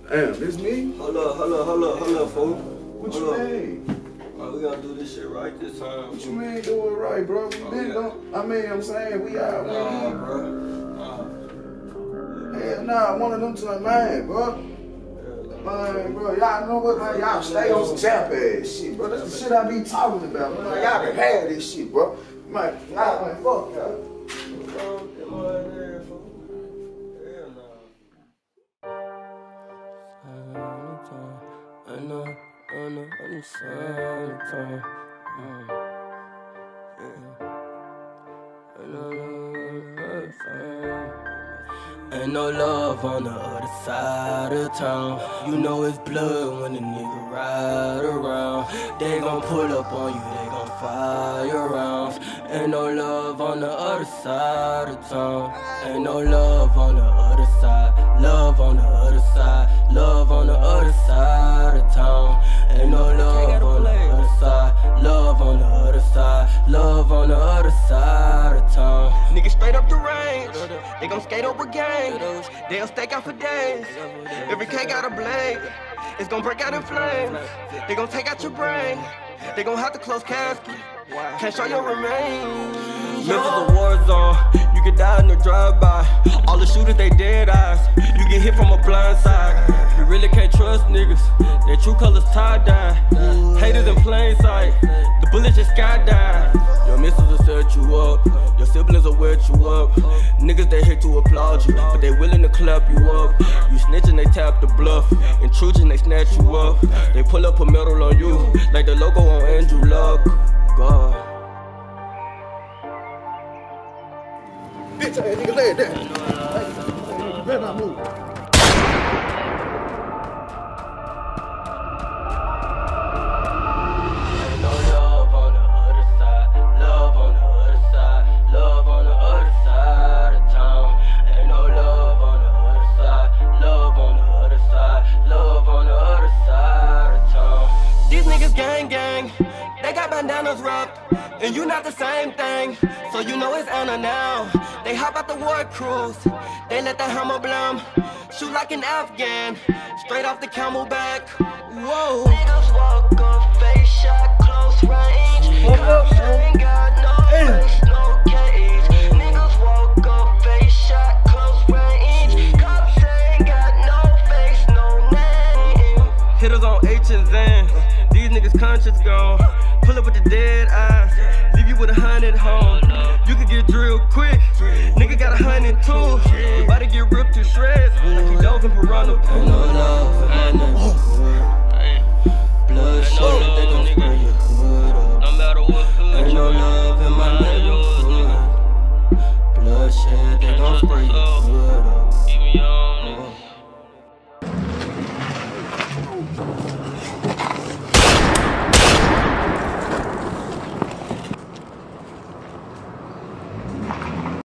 Damn, this me? Hold up, fool. What you mean? We gotta do this shit right this time. What you mean do it right, bro? We been don't. I'm saying we out. Hell nah, one of them to the man, bro. Man, bro, y'all know what, man? Y'all stay on some champ ass shit, bro. That's the shit I be talking about, man. Y'all can have this shit, bro. Man, y'all, man, fuck y'all. Ain't no love on the other side of town. You know it's blood when a nigga ride around. They gon' pull up on you, they gon' fire rounds. Ain't no love on the other side of town. Ain't no love on the other side. Love on the other side. Love on the other side of town. Ain't no love on the other side. Love on the other side. Love on the other side of town. Niggas straight up the range. They gon' skate over gang. They'll stake out for days. Every K got a blade. It's gon' break out in flames. They gon' take out your brain. They gon' have to close casket. Can't show your remains. Memphis a war zone. You can die in the drive-by. All the shooters, they dead eyes. You get hit from a blind side. You really can't trust niggas. Their true colors tie-dye. Haters in plain sight. The bullets just skydive. Your missus will set you up. Your siblings will wet you up. Niggas, they hate to applaud you, but they willing to clap you up. You snitching, they tap the bluff. Intrusion, they snatch you up. They pull up a medal on you, like the logo on Andrew Luck. God. Bitch, hey, nigga, lay it down. Hey, you better not move. Bandanas wrapped, and you not the same thing, so you know it's Anna now. They hop out the war cruise, they let the hammer blam, shoot like an Afghan, straight off the camelback. Whoa. Niggas walk up, face shot, close range. Cops ain't got no face, no cage. Niggas walk up, face shot, close range. Cops ain't got no face, no name. Hitters on H and Zan, these niggas conscience gone. Pull up with the dead eye.